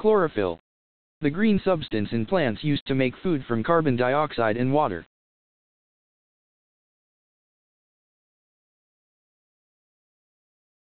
Chlorophyll. The green substance in plants used to make food from carbon dioxide and water.